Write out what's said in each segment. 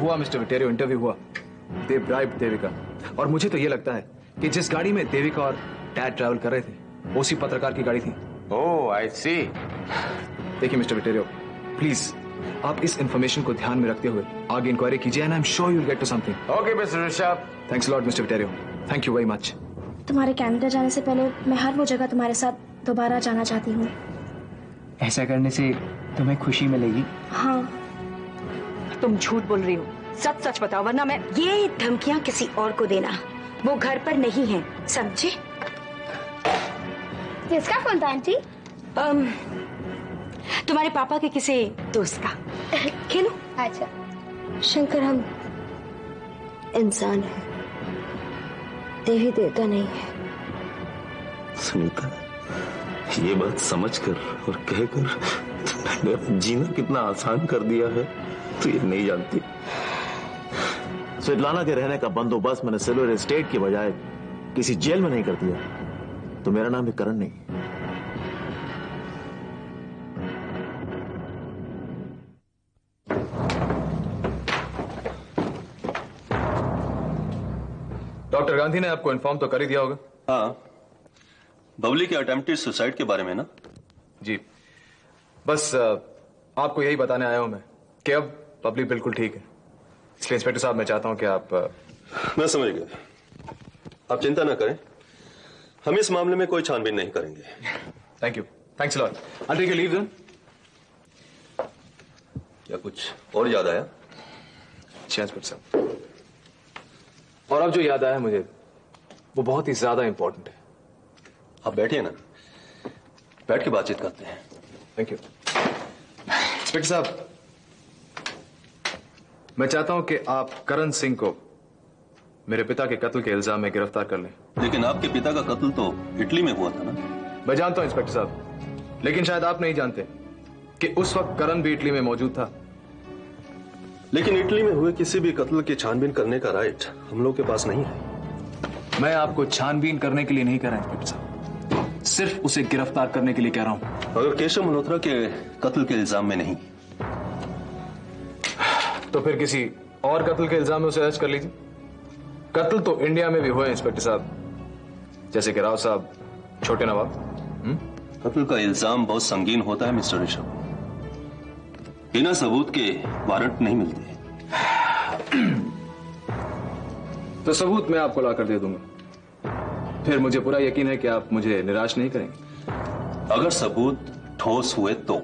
हुआ mister Vittorio, interview हुआ। दे ब्राइब देविका। और मुझे तो ये लगता है कि जिस गाड़ी में देविका और डैड ट्रैवल कर रहे थे वो उसी पत्रकार की गाड़ी थी। ओह आई सी। देखिए मिस्टर विटेरियो, प्लीज आप इस इंफॉर्मेशन को ध्यान में रखते हुए आगे इंक्वायरी कीजिए and I am sure you will get to something. Okay mister Rishabh. Thanks lot mister Vittorio, thank you very much. तुम्हारे कनाडा जाने से पहले मैं हर वो जगह तुम्हारे साथ दोबारा जाना चाहती हूँ। ऐसा करने से तुम्हें खुशी मिलेगी? हाँ। तुम झूठ बोल रही हो, सच सच बताओ वरना मैं। ये धमकियां किसी और को देना, वो घर पर नहीं है, समझे? किसका फोन था आंटी? तुम्हारे पापा के किसी दोस्त का। खेलो। अच्छा शंकर, हम इंसान हैं, देवी देवता नहीं है। सुनीता, ये बात समझकर और कहकर मेरा जीना कितना आसान कर दिया है तो ये नहीं जानती। स्वेटलाना के रहने का बंदोबस्त मैंने सिल्वर एस्टेट की बजाय किसी जेल में नहीं कर दिया तो मेरा नाम भी करण नहीं। डॉक्टर गांधी ने आपको इन्फॉर्म तो कर ही दिया होगा। हाँ, बबली के अटेम्प्टेड सुसाइड के बारे में ना? जी, बस आपको यही बताने आया हूं मैं कि अब बबली बिल्कुल ठीक है। इसलिए इंस्पेक्टर साहब मैं चाहता हूं कि आप मैं समझ गया, आप चिंता ना करें, हम इस मामले में कोई छानबीन नहीं करेंगे। Thank you, thanks lot. I take leave then. क्या कुछ और याद आया? अच्छा इंस्पेक्टर साहब, और अब जो याद आया मुझे वो बहुत ही ज्यादा इंपॉर्टेंट है। आप बैठिए ना, बैठ के बातचीत करते हैं। Thank you. इंस्पेक्टर साहब, मैं चाहता हूं कि आप करण सिंह को मेरे पिता के कत्ल के इल्जाम में गिरफ्तार कर लें। लेकिन आपके पिता का कत्ल तो इटली में हुआ था ना? मैं जानता हूं इंस्पेक्टर साहब, लेकिन शायद आप नहीं जानते कि उस वक्त करण भी इटली में मौजूद था। लेकिन इटली में हुए किसी भी कत्ल की छानबीन करने का राइट हम लोग के पास नहीं है। मैं आपको छानबीन करने के लिए नहीं कह रहा इंस्पेक्टर साहब, सिर्फ उसे गिरफ्तार करने के लिए कह रहा हूं। अगर केशव मल्होत्रा के कत्ल के इल्जाम में नहीं तो फिर किसी और कत्ल के इल्जाम में उसे अरेस्ट कर लीजिए। कत्ल तो इंडिया में भी हुए इंस्पेक्टर साहब, जैसे कि राव साहब, छोटे नवाब। कत्ल का इल्जाम बहुत संगीन होता है मिस्टर ऋषभ, बिना सबूत के वारंट नहीं मिलते। तो सबूत मैं आपको लाकर दे दूंगा, फिर मुझे पूरा यकीन है कि आप मुझे निराश नहीं करेंगे। अगर सबूत ठोस हुए तो।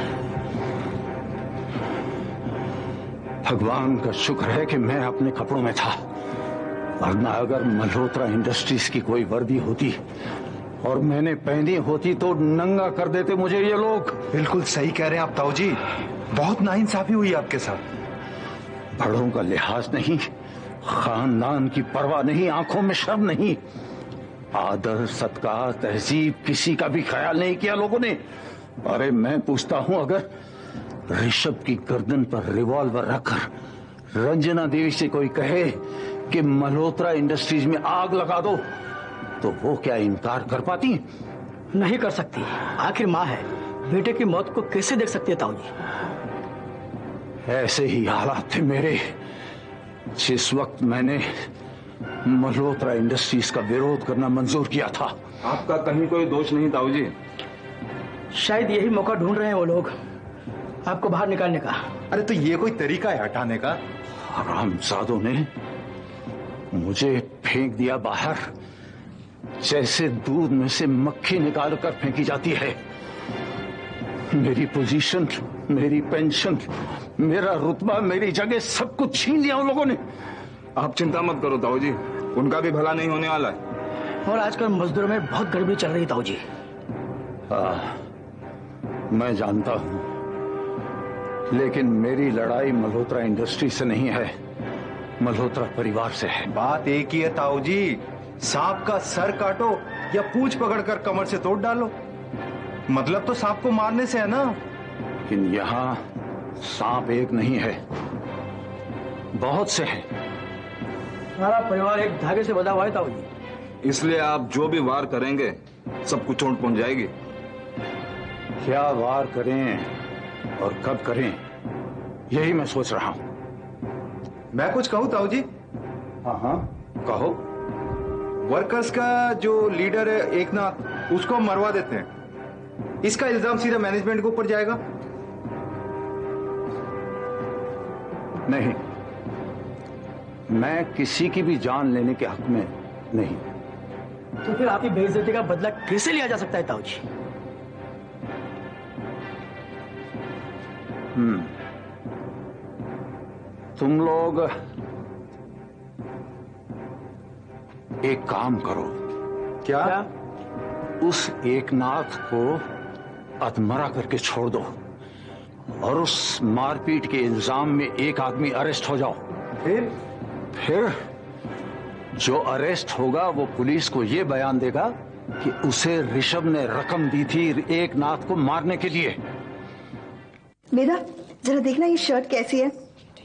भगवान का शुक्र है कि मैं अपने कपड़ों में था, वरना अगर मल्होत्रा इंडस्ट्रीज की कोई वर्दी होती और मैंने पहनी होती तो नंगा कर देते मुझे ये लोग। बिल्कुल सही कह रहे हैं आप ताऊ जी, बहुत नाइंसाफी हुई आपके साथ। बड़ों का लिहाज नहीं, खानदान की परवाह नहीं, आंखों में शर्म नहीं, आदर सत्कार तहजीब किसी का भी ख्याल नहीं किया लोगों ने। अरे मैं पूछता हूं, अगर ऋषभ की गर्दन पर रिवॉल्वर रखकर रंजना देवी से कोई कहे कि मल्होत्रा इंडस्ट्रीज में आग लगा दो तो वो क्या इनकार कर पाती? नहीं कर सकती, आखिर माँ है, बेटे की मौत को कैसे देख सकती है ताऊ जी? ऐसे ही हालात थे मेरे जिस वक्त मैंने मल्होत्रा इंडस्ट्रीज का विरोध करना मंजूर किया था। आपका कहीं कोई दोष नहीं ताऊ जी। शायद यही मौका ढूंढ रहे हैं वो लोग आपको बाहर निकालने का। अरे तो ये कोई तरीका है हटाने का? हरामजादों ने मुझे फेंक दिया बाहर, जैसे दूध में से मक्खी निकाल कर फेंकी जाती है। मेरी पोजीशन, मेरी पेंशन, मेरा रुतबा, मेरी जगह सब कुछ छीन लिया उन लोगों ने। आप चिंता मत करो ताऊ जी, उनका भी भला नहीं होने वाला है। और आजकल मजदूरों में बहुत गड़बड़ी चल रही है ताऊ जी। मैं जानता हूं, लेकिन मेरी लड़ाई मल्होत्रा इंडस्ट्री से नहीं है, मल्होत्रा परिवार से है। बात एक ही है ताऊ जी, सांप का सर काटो या पूंछ पकड़कर कमर से तोड़ डालो, मतलब तो सांप को मारने से है ना। लेकिन यहाँ सांप एक नहीं है, बहुत से हैं। हमारा परिवार एक धागे से बंधा हुआ है ताऊ जी। इसलिए आप जो भी वार करेंगे सबको चोट पहुंच जाएगी। क्या वार करें और कब करें, यही मैं सोच रहा हूं। मैं कुछ कहूँ ताऊ जी? हाँ कहो। वर्कर्स का जो लीडर है एक नाथ, उसको हम मरवा देते हैं। इसका इल्जाम सीधा मैनेजमेंट के ऊपर जाएगा। नहीं, मैं किसी की भी जान लेने के हक में नहीं। तो फिर आपकी बेइज्जती का बदला कैसे लिया जा सकता है ताऊ जी? तुम लोग एक काम करो। क्या? उस एकनाथ को अधमरा करके छोड़ दो और उस मारपीट के इल्जाम में एक आदमी अरेस्ट हो जाओ। फिर जो अरेस्ट होगा वो पुलिस को ये बयान देगा कि उसे ऋषभ ने रकम दी थी एकनाथ को मारने के लिए। मेरा जरा देखना ये शर्ट कैसी है?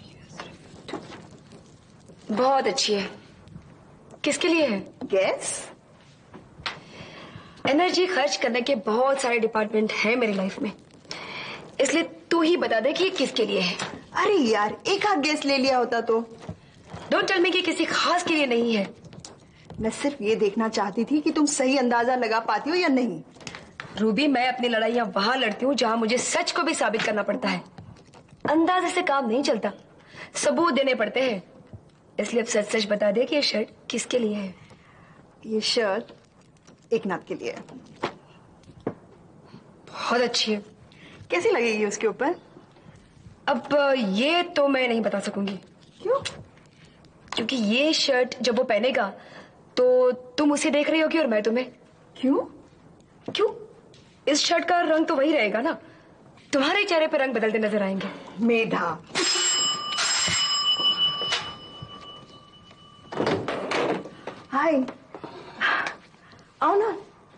बहुत अच्छी है। किसके लिए है? गैस। एनर्जी खर्च करने के बहुत सारे डिपार्टमेंट हैं मेरी लाइफ में, इसलिए तू ही बता दे कि ये किसके लिए है। अरे यार, एक आध गैस ले लिया होता तो। डोंट टेल मी कि किसी खास के लिए नहीं है। मैं सिर्फ ये देखना चाहती थी कि तुम सही अंदाजा लगा पाती हो या नहीं। रूबी, मैं अपनी लड़ाइयां वहां लड़ती हूँ जहां मुझे सच को भी साबित करना पड़ता है। अंदाजे से काम नहीं चलता, सबूत देने पड़ते हैं। इसलिए अब सच सच बता दे कि ये शर्ट किसके लिए है। ये शर्ट एकनाथ के लिए है। बहुत अच्छी है। कैसी लगेगी उसके ऊपर? अब ये तो मैं नहीं बता सकूंगी। क्यों? क्योंकि ये शर्ट जब वो पहनेगा तो तुम उसे देख रही होगी और मैं तुम्हें। क्यों? क्यों? इस शर्ट का रंग तो वही रहेगा ना, तुम्हारे चेहरे पे रंग बदलते नजर आएंगे। मेधा, हाय, आओ ना।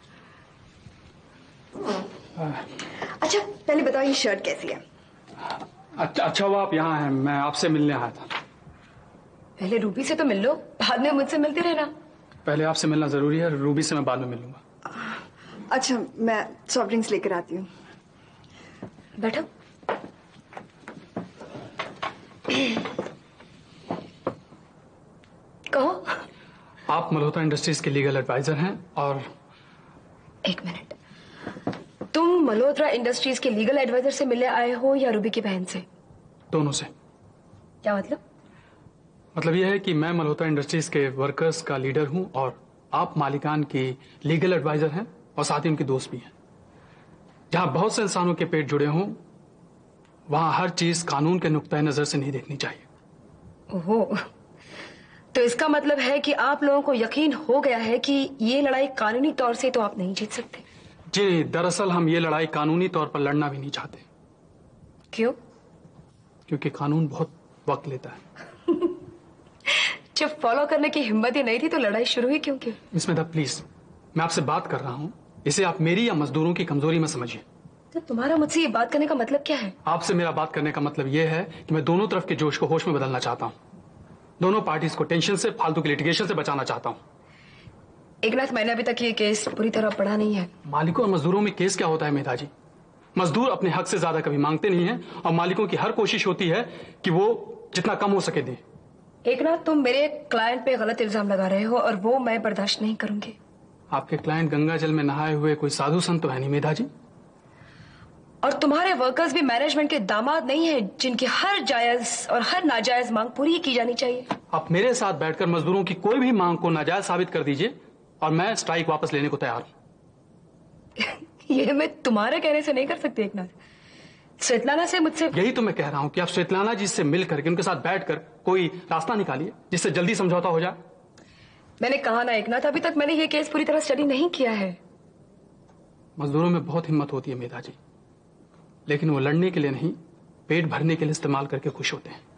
अच्छा पहले बताओ ये शर्ट कैसी है? अच्छा हुआ आप यहाँ हैं, मैं आपसे मिलने आया था। पहले रूबी से तो मिल लो, बाद में मुझसे मिलते रहना। पहले आपसे मिलना जरूरी है, रूबी से मैं बाद में मिलूंगा। अच्छा, मैं सॉफ्ट ड्रिंक्स लेकर आती हूँ। बैठो। कहो। आप मल्होत्रा इंडस्ट्रीज के लीगल एडवाइजर हैं और एक मिनट, तुम मल्होत्रा इंडस्ट्रीज के लीगल एडवाइजर से मिलने आए हो या रूबी की बहन से? दोनों से। क्या मतलब? मतलब यह है कि मैं मल्होत्रा इंडस्ट्रीज के वर्कर्स का लीडर हूं और आप मालिकान की लीगल एडवाइजर हैं और साथ ही उनके दोस्त भी हैं। जहां बहुत से इंसानों के पेट जुड़े हों वहां हर चीज कानून के नुक्ता नजर से नहीं देखनी चाहिए। ओहो, तो इसका मतलब है कि आप लोगों को यकीन हो गया है कि ये लड़ाई कानूनी तौर से तो आप नहीं जीत सकते। जी, दरअसल हम ये लड़ाई कानूनी तौर पर लड़ना भी नहीं चाहते। क्यों? क्योंकि कानून बहुत वक्त लेता है। जब फॉलो करने की हिम्मत ही नहीं थी तो लड़ाई शुरू ही क्यों की? मिस मेधा प्लीज, मैं आपसे बात कर रहा हूँ, इसे आप मेरी या मजदूरों की कमजोरी में समझिए। तो तुम्हारा मुझसे ये बात करने का मतलब क्या है? आपसे मेरा बात करने का मतलब यह है कि मैं दोनों तरफ के जोश को होश में बदलना चाहता हूँ। दोनों पार्टीज को टेंशन से, फालतू की लिटिगेशन से बचाना चाहता हूँ। एकनाथ, मैंने अभी तक ये केस पूरी तरह पढ़ा नहीं है। मालिकों और मजदूरों में केस क्या होता है मेधा जी? मजदूर अपने हक से ज्यादा कभी मांगते नहीं है और मालिकों की हर कोशिश होती है कि वो जितना कम हो सके दे। एकनाथ, तुम मेरे क्लाइंट पे गलत इल्जाम लगा रहे हो और वो मैं बर्दाश्त नहीं करूंगी। आपके क्लाइंट गंगा जल में नहाए हुए कोई साधु संत तो है नहीं मेधा जी। और तुम्हारे वर्कर्स भी मैनेजमेंट के दामाद नहीं है जिनकी हर जायज और हर नाजायज मांग पूरी की जानी चाहिए। आप मेरे साथ बैठकर मजदूरों की कोई भी मांग को नाजायज साबित कर दीजिए और मैं स्ट्राइक वापस लेने को तैयार हूं। ये मैं तुम्हारे कहने से नहीं कर सकती एकनाथ। स्वेतलाना से मुझसे। यही तो मैं कह रहा हूं कि आप स्वेतलाना जी से मिलकर के उनके साथ बैठकर कोई रास्ता निकालिए जिससे जल्दी समझौता हो जाए। मैंने कहा ना एकनाथ, अभी तक मैंने ये केस पूरी तरह स्टडी नहीं किया है। मजदूरों में बहुत हिम्मत होती है मेधा जी, लेकिन वो लड़ने के लिए नहीं, पेट भरने के लिए इस्तेमाल करके खुश होते हैं।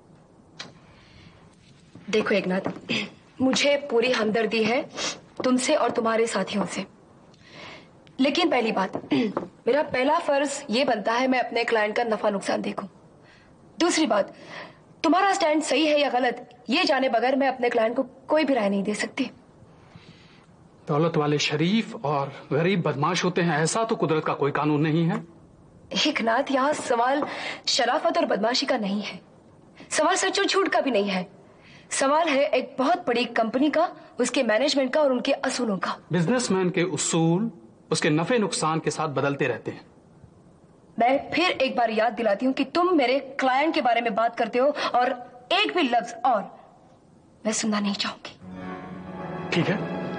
देखो एकनाथ, मुझे पूरी हमदर्दी है तुमसे और तुम्हारे साथियों से, लेकिन पहली बात, मेरा पहला फर्ज ये बनता है मैं अपने क्लाइंट का नफा नुकसान देखूं। दूसरी बात, तुम्हारा स्टैंड सही है या गलत ये जाने बगैर मैं अपने क्लाइंट को कोई भी राय नहीं दे सकती। दौलत वाले शरीफ और गरीब बदमाश होते हैं, ऐसा तो कुदरत का कोई कानून नहीं है। एकनाथ, यहाँ सवाल शराफत और बदमाशी का नहीं है, सवाल सच और झूठ का भी नहीं है, सवाल है एक बहुत बड़ी कंपनी का, उसके मैनेजमेंट का और उनके असूलों का। बिजनेसमैन के उसूल उसके नफे नुकसान के साथ बदलते रहते हैं। मैं फिर एक बार याद दिलाती हूँ कि तुम मेरे क्लाइंट के बारे में बात करते हो और एक भी लफ्ज और मैं सुनना नहीं चाहूंगी। ठीक है,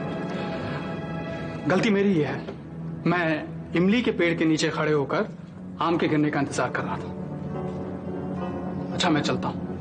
गलती मेरी ये है, मैं इमली के पेड़ के नीचे खड़े होकर आम के गिरने का इंतजार कर रहा था। अच्छा, मैं चलता हूं।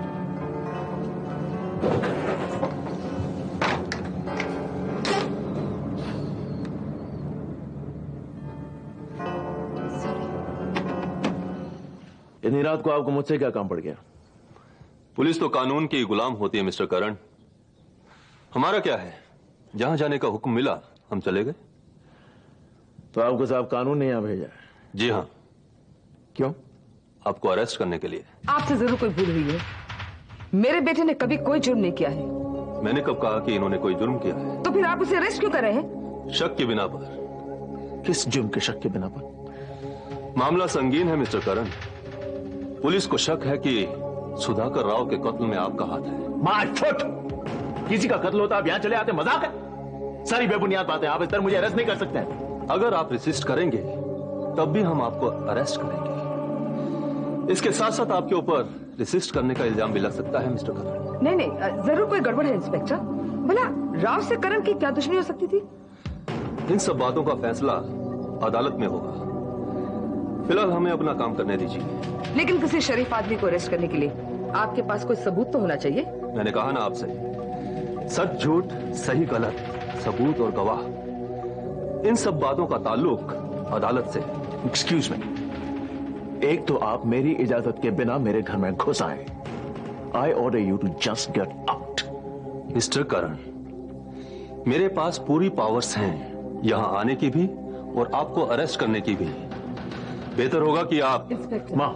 इतनी रात को आपको मुझसे क्या काम पड़ गया? पुलिस तो कानून की गुलाम होती है मिस्टर करण। हमारा क्या है, जहां जाने का हुक्म मिला हम चले गए। तो आपको साहब कानून ने यहां भेजा है? जी हाँ। क्यों? आपको अरेस्ट करने के लिए। आपसे जरूर कोई भूल हुई है। मेरे बेटे ने कभी कोई जुर्म नहीं किया है। मैंने कब कहा कि इन्होंने कोई जुर्म किया है? तो फिर आप उसे अरेस्ट क्यों कर रहे हैं? शक के बिना पर। किस जुर्म के शक के बिना पर? मामला संगीन है मिस्टर करण। पुलिस को शक है कि सुधाकर राव के कत्ल में आपका हाथ है। My foot! किसी का कत्ल होता आप यहां चले आते, मजाक है? सारी बेबुनियाद बातें। आप इस तरह मुझे अरेस्ट नहीं कर सकते हैं। अगर आप रेसिस्ट करेंगे तब भी हम आपको अरेस्ट करेंगे। इसके साथ साथ आपके ऊपर रेसिस्ट करने का इल्जाम भी लग सकता है मिस्टर करण। नहीं नहीं, जरूर कोई गड़बड़ है इंस्पेक्टर। भला राव से करण की क्या दुश्मनी हो सकती थी? इन सब बातों का फैसला अदालत में होगा। फिलहाल हमें अपना काम करने दीजिए। लेकिन किसी शरीफ आदमी को अरेस्ट करने के लिए आपके पास कोई सबूत तो होना चाहिए। मैंने कहा ना आपसे, सच झूठ, सही गलत, सबूत और गवाह, इन सब बातों का ताल्लुक अदालत से। एक्सक्यूज मी, एक तो आप मेरी इजाजत के बिना मेरे घर में घुस आए। I order you to just get out. Mister Karan, मेरे पास पूरी पावर्स हैं यहां आने की भी और आपको अरेस्ट करने की भी। बेहतर होगा कि आप मां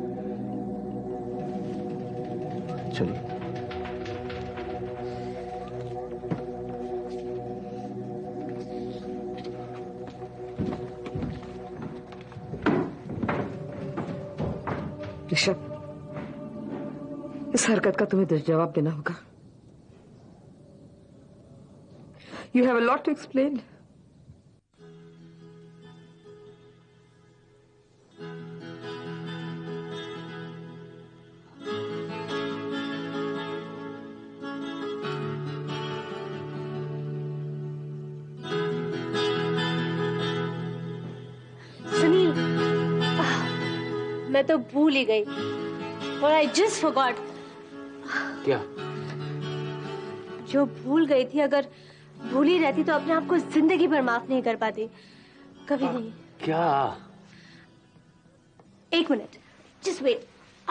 चलिए। ऋषभ, इस हरकत का तुम्हें जवाब देना होगा। You have a lot to explain. Sunil, मैं तो भूल ही गई और आई जस्ट फॉरगॉट। क्या? जो भूल गई थी, अगर भूल ही रहती तो अपने आप को जिंदगी भर माफ नहीं कर पाती, कभी नहीं। क्या? एक मिनट, जस्ट वेट।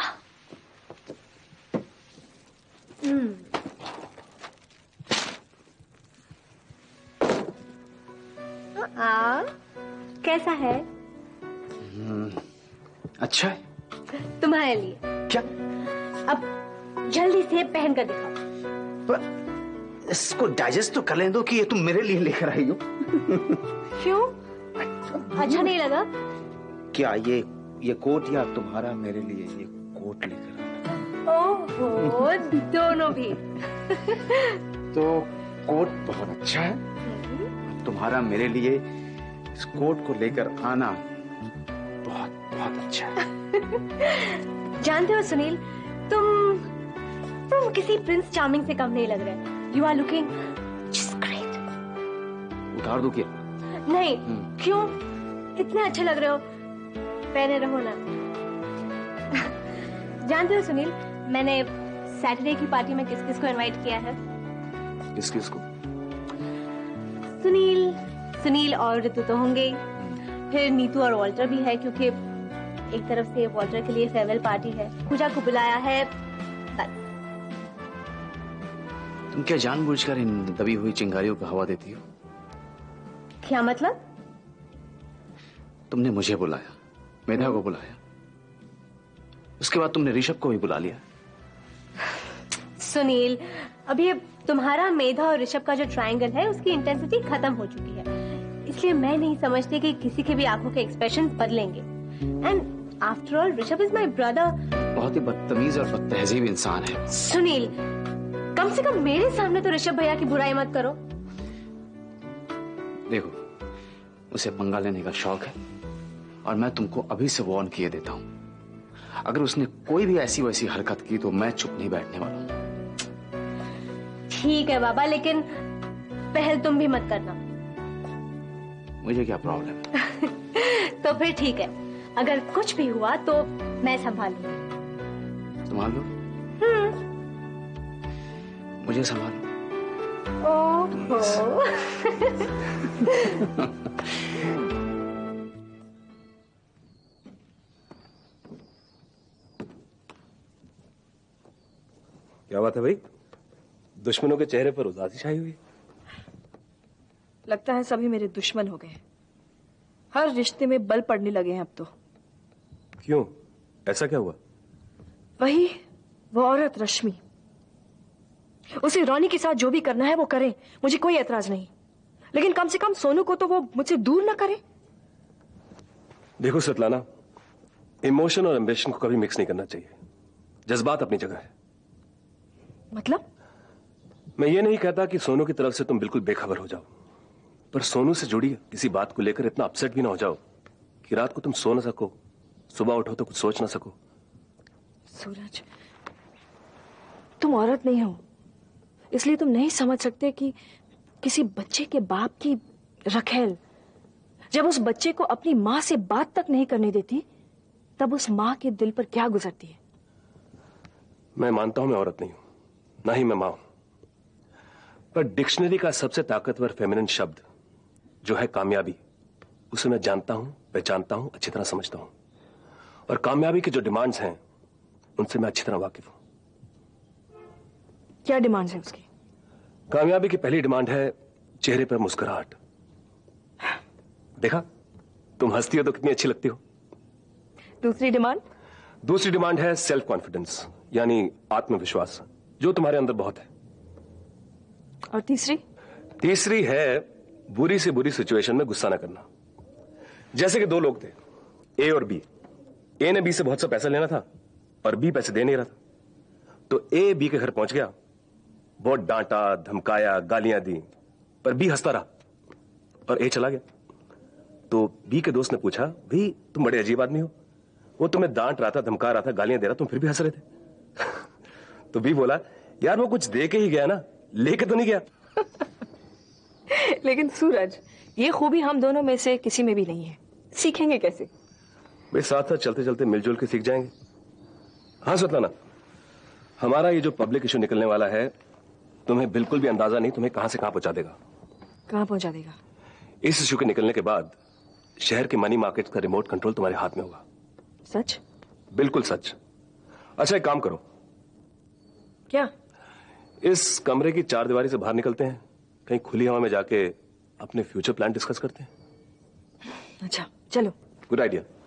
कैसा है? अच्छा है। तुम्हारे लिए। क्या? अब जल्दी से पहन कर दिखाओ। इसको डाइजेस्ट तो कर लेने दो कि ये तुम मेरे लिए लेकर आई हो। क्यों? अच्छा नहीं लगा? क्या ये कोट या तुम्हारा मेरे लिए ये कोट लेकर आना? ओहो, दोनों भी। तो कोट बहुत अच्छा है, तुम्हारा मेरे लिए इस कोट को लेकर आना बहुत बहुत अच्छा है। जानते हो सुनील, तुम किसी प्रिंस चार्मिंग से कम नहीं लग रहे। You are looking just great. उतार दो क्या? नहीं, क्यों? इतने अच्छे लग रहे हो, पहने रहो ना। जानते हो सुनील, मैंने सैटरडे की पार्टी में किस किस को इनवाइट किया है? किस किस को? सुनील और ऋतु तो होंगे ही, फिर नीतू और वॉल्टर भी है, क्योंकि एक तरफ से वॉल्टर के लिए फेयरवेल पार्टी है। पूजा को बुलाया है। बस। तुम क्या जानबूझकर इन दबी हुई चिंगारियों को हवा देती हो? क्या मतलब? तुमने मुझे बुलाया, मेधा को बुलाया, उसके बाद तुमने ऋषभ को भी बुला लिया। सुनील, अभी तुम्हारा मेधा और ऋषभ का जो ट्रायंगल है उसकी इंटेंसिटी खत्म हो चुकी है, इसलिए मैं नहीं समझती कि किसी के भी आंखों के एक्सप्रेशन बदलेंगे। And after all Rishabh is my brother. बहुत ही बदतमीज और बदतहजीब इंसान है। सुनील, कम से कम मेरे सामने तो ऋषभ भैया की बुराई मत करो। देखो, उसे पंगा लेने का शौक है और मैं तुमको अभी से वार्न किए देता हूं। अगर उसने कोई भी ऐसी वैसी हरकत की तो मैं चुप नहीं बैठने वाला हूं। ठीक है बाबा, लेकिन पहल तुम भी मत करना। मुझे क्या प्रॉब्लम है? तो फिर ठीक है, अगर कुछ भी हुआ तो मैं संभालूंगी। संभाल लो। मुझे संभालो। ओहो। क्या बात है भाई, दुश्मनों के चेहरे पर उदासी छाई हुई। लगता है सभी मेरे दुश्मन हो गए। हर रिश्ते में बल पड़ने लगे हैं अब तो। क्यों, ऐसा क्या हुआ? वही वो औरत रश्मि, उसे रोनी के साथ जो भी करना है वो करे, मुझे कोई एतराज नहीं, लेकिन कम से कम सोनू को तो वो मुझसे दूर ना करे। देखो सतलाना, इमोशन और एम्बिशन को कभी मिक्स नहीं करना चाहिए। जज्बात अपनी जगह है। मतलब? मैं ये नहीं कहता कि सोनू की तरफ से तुम बिल्कुल बेखबर हो जाओ, पर सोनू से जुड़ी किसी बात को लेकर इतना अपसेट भी ना हो जाओ कि रात को तुम सो ना सको, सुबह उठो तो कुछ सोच ना सको। सूरज, तुम औरत नहीं हो, इसलिए तुम नहीं समझ सकते कि किसी बच्चे के बाप की रखेल जब उस बच्चे को अपनी मां से बात तक नहीं करने देती, तब उस मां के दिल पर क्या गुजरती है। मैं मानता हूं मैं औरत नहीं हूं, ना ही मैं मां हूं, पर डिक्शनरी का सबसे ताकतवर फेमिनिन शब्द जो है कामयाबी, उसे मैं जानता हूं, पहचानता हूं, अच्छी तरह समझता हूं, और कामयाबी के जो डिमांड्स हैं उनसे मैं अच्छी तरह वाकिफ हूं। क्या डिमांड्स है उसकी? कामयाबी की पहली डिमांड है चेहरे पर मुस्कुराहट। देखा, तुम हंसती हो तो कितनी अच्छी लगती हो। दूसरी डिमांड? दूसरी डिमांड है सेल्फ कॉन्फिडेंस, यानी आत्मविश्वास, जो तुम्हारे अंदर बहुत है। और तीसरी? तीसरी है बुरी से बुरी सिचुएशन में गुस्सा ना करना। जैसे कि दो लोग थे, ए और बी। ए ने बी से बहुत सा पैसा लेना था और बी पैसे दे नहीं रहा था, तो ए बी के घर पहुंच गया, बहुत डांटा, धमकाया, गालियां दी, पर बी हंसता रहा और ए चला गया। तो बी के दोस्त ने पूछा, भाई तुम बड़े अजीब आदमी हो, वो तुम्हें डांट रहा था, धमका रहा था, गालियां दे रहा, तुम फिर भी हंस रहे थे। तो बी बोला, यार वो कुछ दे के ही गया ना, लेके तो नहीं गया। लेकिन सूरज, ये खूबी हम दोनों में से किसी में भी नहीं है, सीखेंगे कैसे? भाई साथ साथ चलते चलते मिलजुल के सीख जाएंगे। हाँ सतलाना, हमारा ये जो पब्लिक इशू निकलने वाला है, तुम्हें बिल्कुल भी अंदाजा नहीं तुम्हें कहां से कहां पहुंचा देगा। कहां पहुंचा देगा? इस इशू के निकलने के बाद शहर के मनी मार्केट का रिमोट कंट्रोल तुम्हारे हाथ में होगा। सच? बिल्कुल सच। अच्छा एक काम करो। क्या? इस कमरे की चारदीवारी से बाहर निकलते हैं, कहीं खुली हवा में जाके अपने फ्यूचर प्लान डिस्कस करते हैं। अच्छा चलो। Good idea.